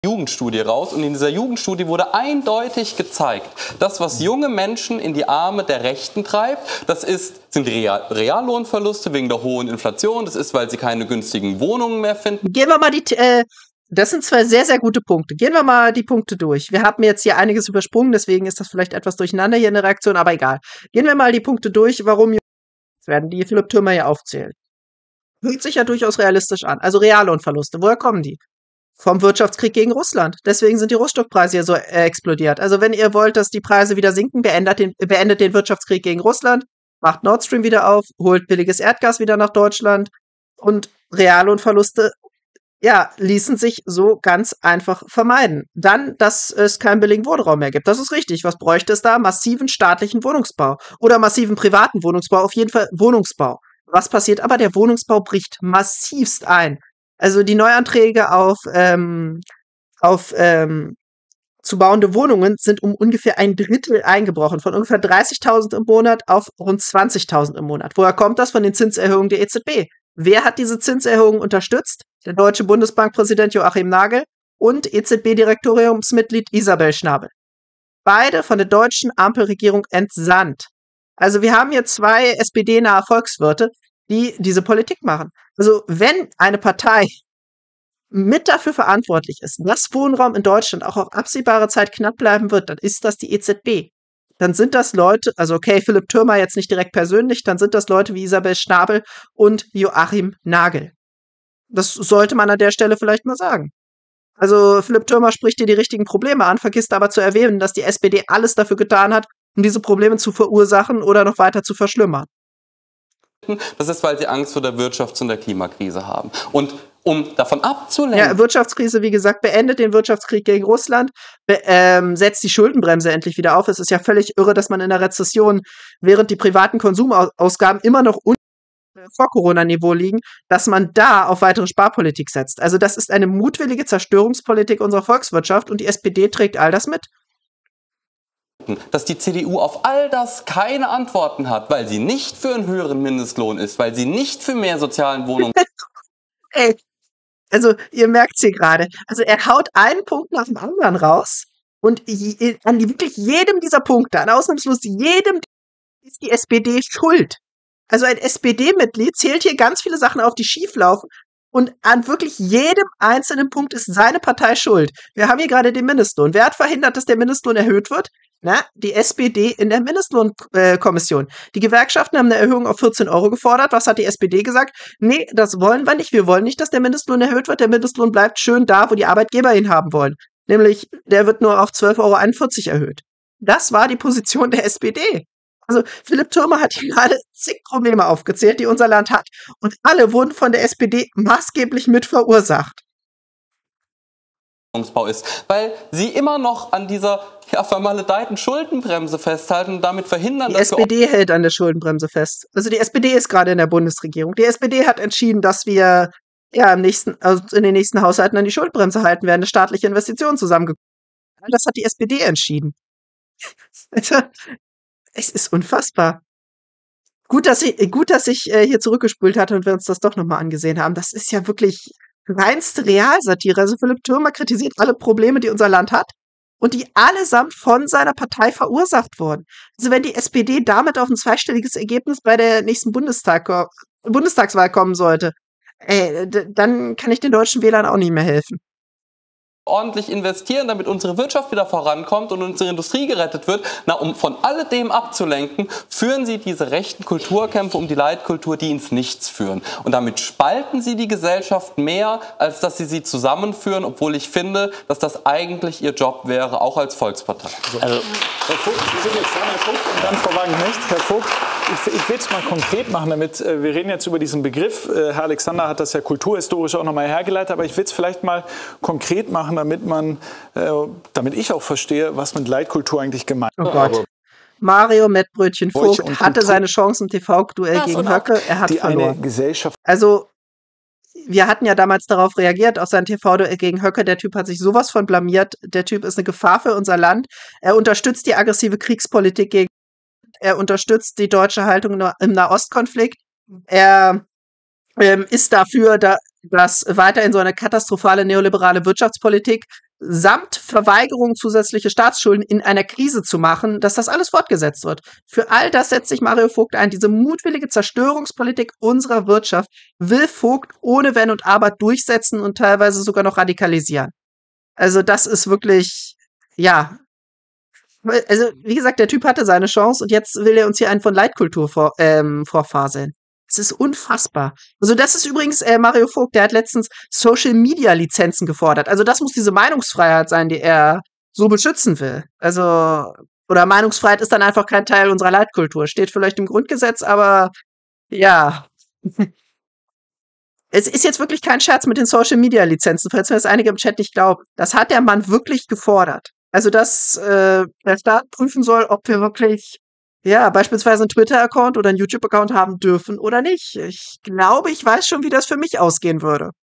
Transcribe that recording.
Jugendstudie raus und in dieser Jugendstudie wurde eindeutig gezeigt, das, was junge Menschen in die Arme der Rechten treibt, sind Reallohnverluste wegen der hohen Inflation, das ist, weil sie keine günstigen Wohnungen mehr finden. Gehen wir mal das sind zwei sehr, sehr gute Punkte. Gehen wir mal die Punkte durch. Wir haben jetzt hier einiges übersprungen, deswegen ist das vielleicht etwas durcheinander hier in der Reaktion, aber egal. Gehen wir mal die Punkte durch, warum werden die Philipp Thürmer hier aufzählen. Hört sich ja durchaus realistisch an. Also Reallohnverluste, woher kommen die? Vom Wirtschaftskrieg gegen Russland. Deswegen sind die Rohstoffpreise hier so explodiert. Also wenn ihr wollt, dass die Preise wieder sinken, beendet den Wirtschaftskrieg gegen Russland, macht Nord Stream wieder auf, holt billiges Erdgas wieder nach Deutschland und Reallohnverluste, ja, ließen sich so ganz einfach vermeiden. Dann, dass es keinen billigen Wohnraum mehr gibt. Das ist richtig. Was bräuchte es da? Massiven staatlichen Wohnungsbau oder massiven privaten Wohnungsbau. Auf jeden Fall Wohnungsbau. Was passiert aber? Der Wohnungsbau bricht massivst ein. Also die Neuanträge auf zu bauende Wohnungen sind um ungefähr 1/3 eingebrochen, von ungefähr 30.000 im Monat auf rund 20.000 im Monat. Woher kommt das? Von den Zinserhöhungen der EZB. Wer hat diese Zinserhöhungen unterstützt? Der deutsche Bundesbankpräsident Joachim Nagel und EZB-Direktoriumsmitglied Isabel Schnabel. Beide von der deutschen Ampelregierung entsandt. Also wir haben hier zwei SPD-nahe Volkswirte, die diese Politik machen. Also wenn eine Partei mit dafür verantwortlich ist, dass Wohnraum in Deutschland auch auf absehbare Zeit knapp bleiben wird, dann ist das die EZB. Dann sind das Leute, also okay, Philipp Thürmer jetzt nicht direkt persönlich, dann sind das Leute wie Isabel Schnabel und Joachim Nagel. Das sollte man an der Stelle vielleicht mal sagen. Also Philipp Thürmer spricht hier die richtigen Probleme an, vergisst aber zu erwähnen, dass die SPD alles dafür getan hat, um diese Probleme zu verursachen oder noch weiter zu verschlimmern. Das ist, weil sie Angst vor der Wirtschafts- und der Klimakrise haben. Und um davon abzulenken. Ja, Wirtschaftskrise, wie gesagt, beendet den Wirtschaftskrieg gegen Russland, setzt die Schuldenbremse endlich wieder auf. Es ist ja völlig irre, dass man in der Rezession, während die privaten Konsumausgaben immer noch vor Corona-Niveau liegen, dass man da auf weitere Sparpolitik setzt. Also das ist eine mutwillige Zerstörungspolitik unserer Volkswirtschaft und die SPD trägt all das mit. Dass die CDU auf all das keine Antworten hat, weil sie nicht für einen höheren Mindestlohn ist, weil sie nicht für mehr sozialen Wohnungen. Ey, also ihr merkt es hier gerade. Also er haut einen Punkt nach dem anderen raus und an wirklich jedem dieser Punkte, an ausnahmslos jedem, ist die SPD schuld. Also ein SPD-Mitglied zählt hier ganz viele Sachen auf, die schief laufen. Und an wirklich jedem einzelnen Punkt ist seine Partei schuld. Wir haben hier gerade den Mindestlohn. Wer hat verhindert, dass der Mindestlohn erhöht wird? Na, die SPD in der Mindestlohnkommission. Die Gewerkschaften haben eine Erhöhung auf 14 € gefordert. Was hat die SPD gesagt? Nee, das wollen wir nicht. Wir wollen nicht, dass der Mindestlohn erhöht wird. Der Mindestlohn bleibt schön da, wo die Arbeitgeber ihn haben wollen. Nämlich, der wird nur auf 12,41 € erhöht. Das war die Position der SPD. Also Philipp Thürmer hat hier gerade zig Probleme aufgezählt, die unser Land hat. Und alle wurden von der SPD maßgeblich mit verursacht. Ist, weil sie immer noch an dieser vermaledeiten Schuldenbremse festhalten und damit verhindern, dass die SPD hält an der Schuldenbremse fest. Also die SPD ist gerade in der Bundesregierung. Die SPD hat entschieden, dass wir in den nächsten Haushalten an die Schuldenbremse halten werden, eine staatliche Investition zusammengekommen. Das hat die SPD entschieden. Es ist unfassbar. Gut, dass ich hier zurückgespult hatte und wir uns das doch nochmal angesehen haben. Das ist ja wirklich reinste Realsatire. Also Philipp Thürmer kritisiert alle Probleme, die unser Land hat und die allesamt von seiner Partei verursacht wurden. Also wenn die SPD damit auf ein zweistelliges Ergebnis bei der nächsten Bundestagswahl kommen sollte, dann kann ich den deutschen Wählern auch nicht mehr helfen. Ordentlich investieren, damit unsere Wirtschaft wieder vorankommt und unsere Industrie gerettet wird. Um von alledem abzulenken, führen sie diese rechten Kulturkämpfe um die Leitkultur, die ins Nichts führen. Und damit spalten sie die Gesellschaft mehr, als dass sie zusammenführen, obwohl ich finde, dass das eigentlich ihr Job wäre, auch als Volkspartei. Also, Herr Vogt, Sie sind jetzt dran, Herr Vogt, und dann Frau Wagenknecht. Herr Vogt, ich will es mal konkret machen, damit wir reden jetzt über diesen Begriff. Herr Alexander hat das ja kulturhistorisch auch nochmal hergeleitet, aber ich will es vielleicht mal konkret machen, damit ich auch verstehe, was mit Leitkultur eigentlich gemeint ist. Oh Gott. Mario Mettbrötchen Vogt hatte seine Chance im TV-Duell gegen Höcke. Er hat verloren. Also, wir hatten ja damals darauf reagiert, auf sein TV-Duell gegen Höcke. Der Typ hat sich sowas von blamiert. Der Typ ist eine Gefahr für unser Land. Er unterstützt die aggressive Kriegspolitik gegen. Er unterstützt die deutsche Haltung im Nahostkonflikt. Er ist dafür, dass weiterhin so eine katastrophale neoliberale Wirtschaftspolitik samt Verweigerung zusätzliche Staatsschulden in einer Krise zu machen, dass das alles fortgesetzt wird. Für all das setzt sich Mario Vogt ein. Diese mutwillige Zerstörungspolitik unserer Wirtschaft will Vogt ohne Wenn und Aber durchsetzen und teilweise sogar noch radikalisieren. Also das ist wirklich, ja, also wie gesagt, der Typ hatte seine Chance und jetzt will er uns hier einen von Leitkultur vorfaseln. Es ist unfassbar. Also das ist übrigens Mario Vogt, der hat letztens Social-Media-Lizenzen gefordert. Also das muss diese Meinungsfreiheit sein, die er so beschützen will. Also, oder Meinungsfreiheit ist dann einfach kein Teil unserer Leitkultur. Steht vielleicht im Grundgesetz, aber ja. Es ist jetzt wirklich kein Scherz mit den Social-Media-Lizenzen, falls mir das einige im Chat nicht glauben. Das hat der Mann wirklich gefordert. Also, dass der Staat prüfen soll, ob wir wirklich, ja, beispielsweise einen Twitter-Account oder einen YouTube-Account haben dürfen oder nicht. Ich glaube, ich weiß schon, wie das für mich ausgehen würde.